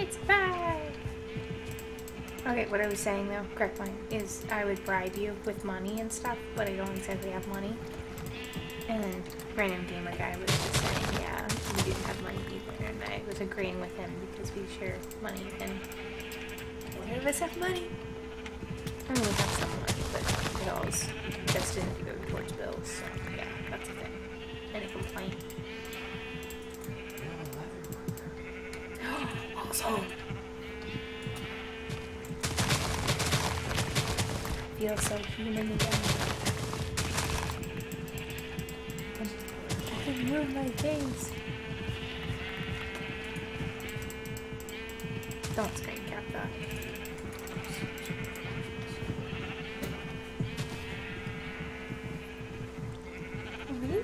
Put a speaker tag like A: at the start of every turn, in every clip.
A: Pizza pie! Okay, what I was saying though, correct line, is I would bribe you with money and stuff, but I don't exactly have money. And then random gamer guy was just saying, yeah, we didn't have money either, and I was agreeing with him because we share money, and neither of us have money. I mean, we have some money, but it all's destined to go towards bills, so yeah, that's the thing. Any complaint? Also, feel so human again. I can move my face. Don't screen cap that. Really?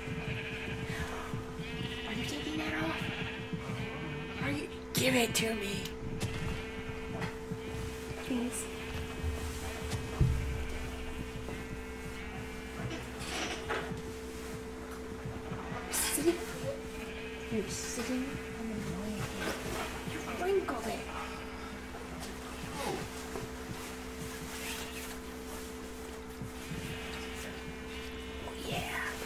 A: Are you taking that off? Are you? Give it to me. Please. You're sitting on the line. You wrinkled it. Oh yeah.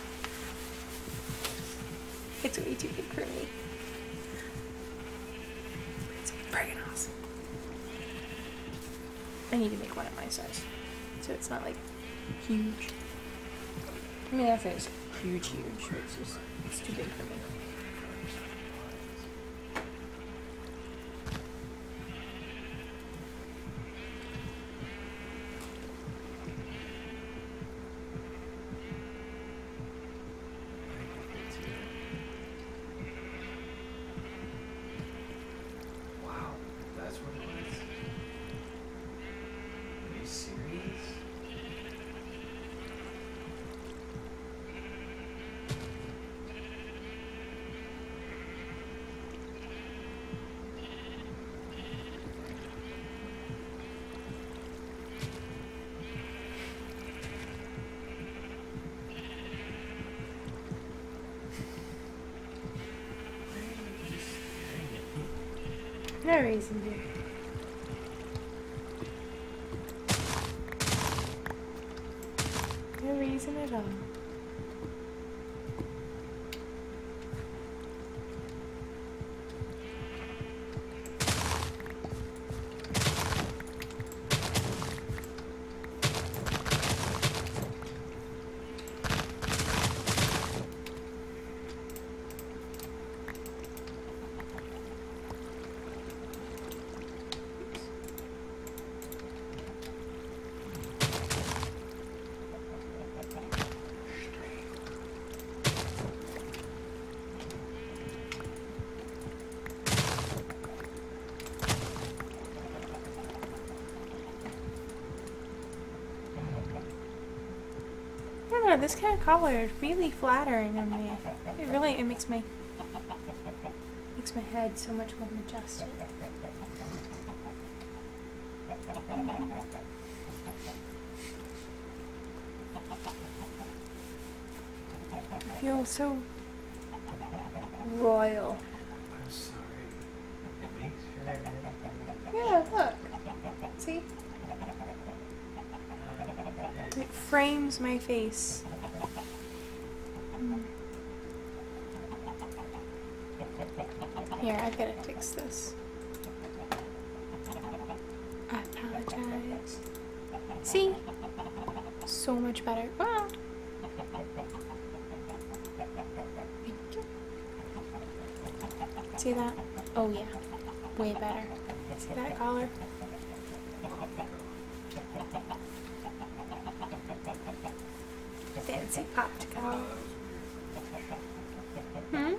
A: It's way too big for me. It's friggin' awesome. I need to make one at my size, so it's not like huge. I mean, that is huge, but it's too big for me.
B: Wow, that's what it was. Are you serious?
A: No reason to. No reason at all. I don't know, this kind of color is really flattering on me. It makes my head so much more majestic. I feel so royal.
B: I'm sorry. It makes your head.
A: Yeah, look. See? It frames my face. Here, I've got to fix this. I apologize. See? So much better. Ah. Thank you. See that? Oh yeah. Way better. See that collar? Fancy popsicle. Hmm?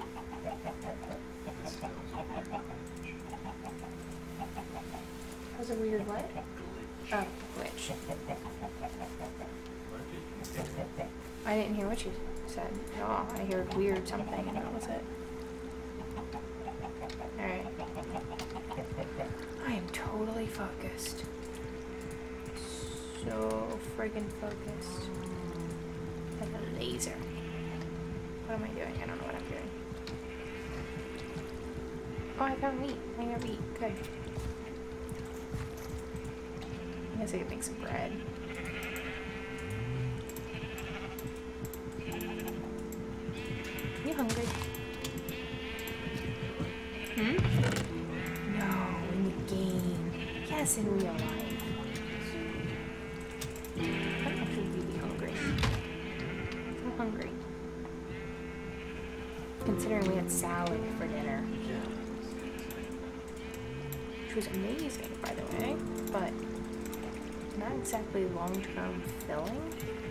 A: That was a weird what? Oh, glitch. I didn't hear what you said at all. I heard weird something and that was it. Alright. I am totally focused. So friggin' focused. Like a laser. What am I doing? I don't know what I'm doing. Oh, I found meat. I got meat. Good. I guess I could make some bread. You hungry? Hmm? No, in the game. Yes, in real life. I'm actually really hungry. I'm hungry. Considering we had salad for dinner. Which was amazing, by the way, but not exactly long-term filling.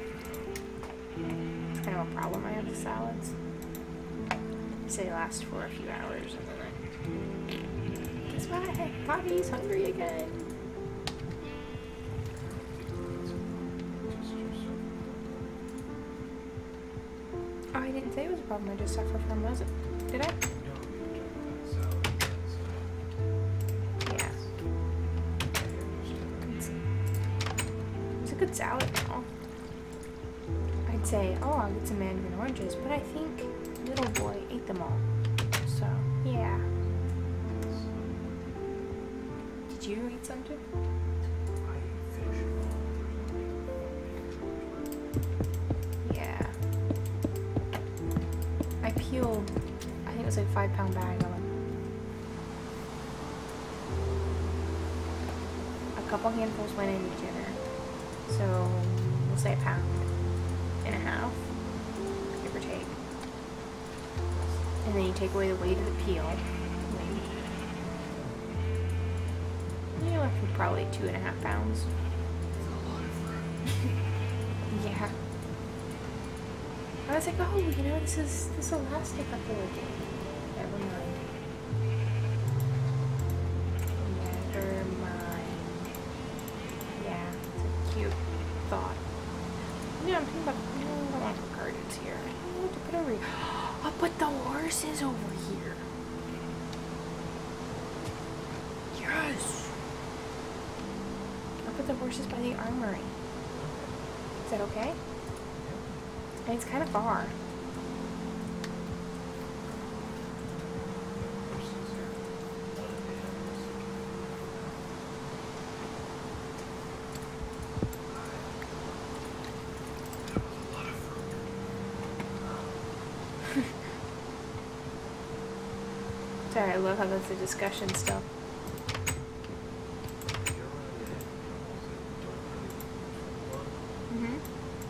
A: It's kind of a problem I have with salads. Say last for a few hours and then guess what? Poppy's hungry again. Oh, I didn't say it was a problem. I just suffer from was it? Did I? Yeah. It's a good salad now. I'd say, oh, I'll get some mandarin oranges, but I think little boy ate them all. So, yeah. Did you eat some too? Yeah. I peeled, I think it was like a 5-pound bag of them. A couple handfuls went into dinner. So, we'll say 1.5 pounds, give or take. And then you take away the weight of the peel. You're left with probably 2.5 pounds. Yeah. I was like, oh, you know, this will last a couple of days. Never mind. Never mind. Yeah, it's a cute thought. Yeah, I'm thinking about, I don't want to put gardens here. I don't know what to put over here. I'll put the horses over here. Yes! I'll put the horses by the armory. Is that okay? And it's kind of far. Sorry, I love how that's a discussion still. Mm-hmm.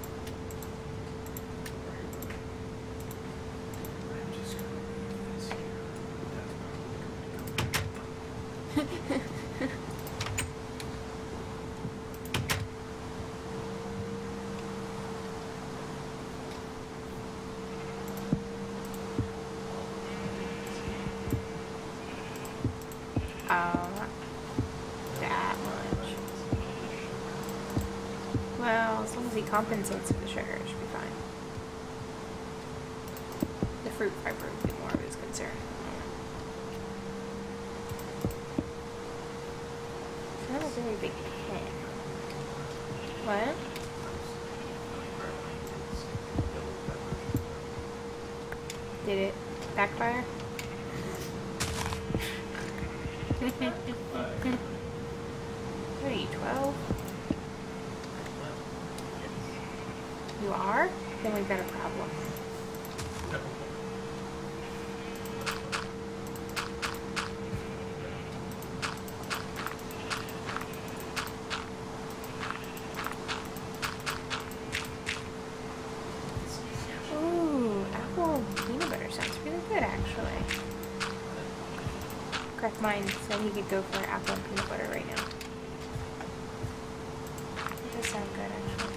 A: That much. Well, as long as he compensates for the sugar, it should be fine. The fruit fiber would be more of his concern. It's not a very big pan. What? Did it backfire? What are you, 12? You are? Then we've got a problem. Ooh, apple peanut butter sounds really good, actually. Correct mine said he could go for apple and peanut butter right now. That does sound good, actually.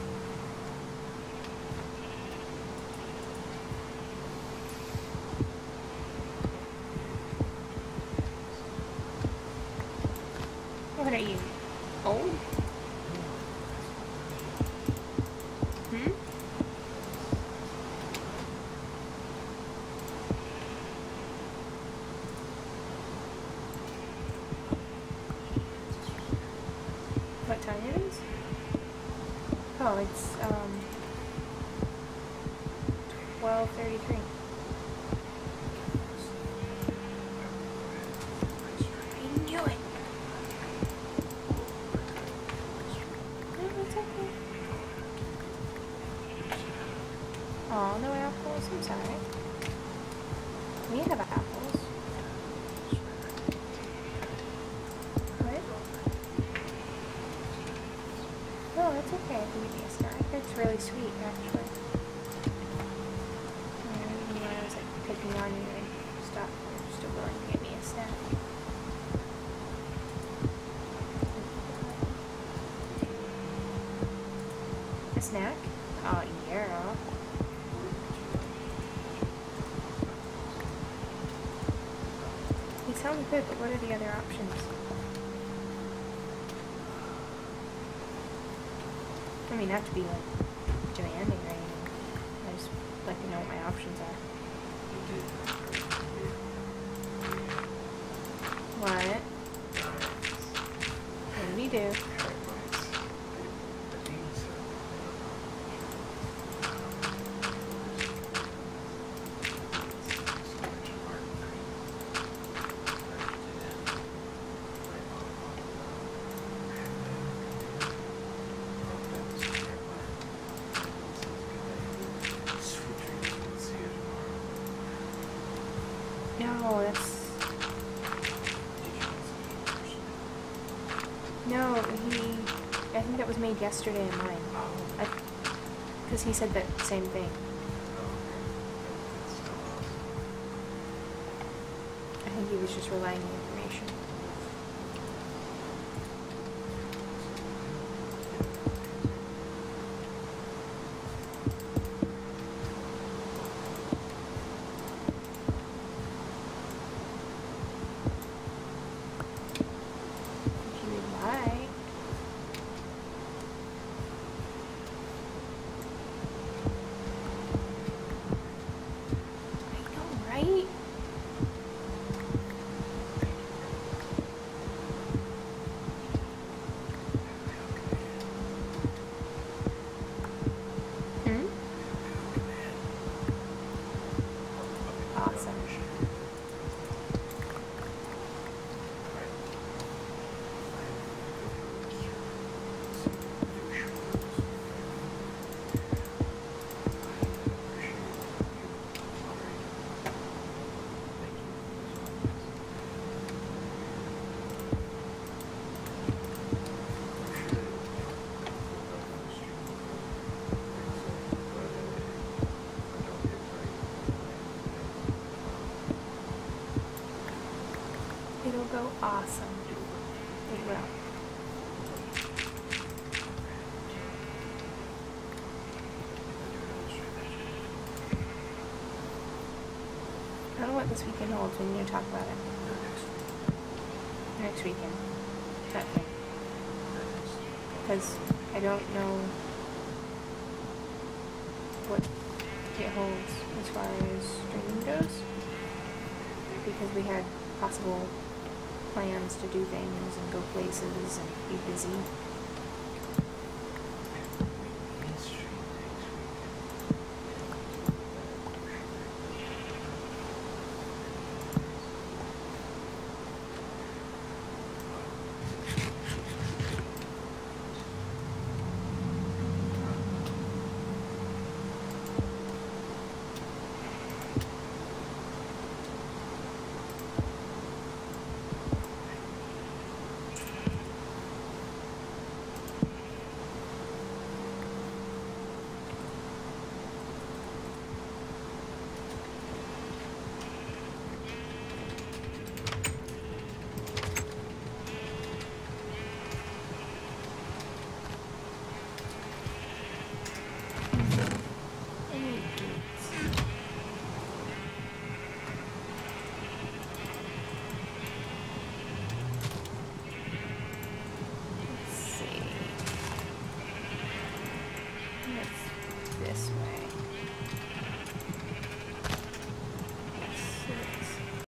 A: What are you? Old? Hmm? What time it is? Oh, it's 12:33. sweet, actually. And when I was like picking on you and stuff, you're still willing to get me a snack. A snack? Oh, yeah. They sound good, but what are the other options? I mean, not to be like demanding or anything. I just like to know what my options are. What? What did he do? No, that's... No, I think that was made yesterday in mine. Because he said that same thing. I think he was just relaying the information. If you would like. I know, right? Hmm? Awesome. It'll go awesome. It will. I don't know what this weekend holds. We need to talk about it. Next weekend. That thing. Because I don't know what it holds as far as streaming goes. Because we had possible plans to do things and go places and be busy.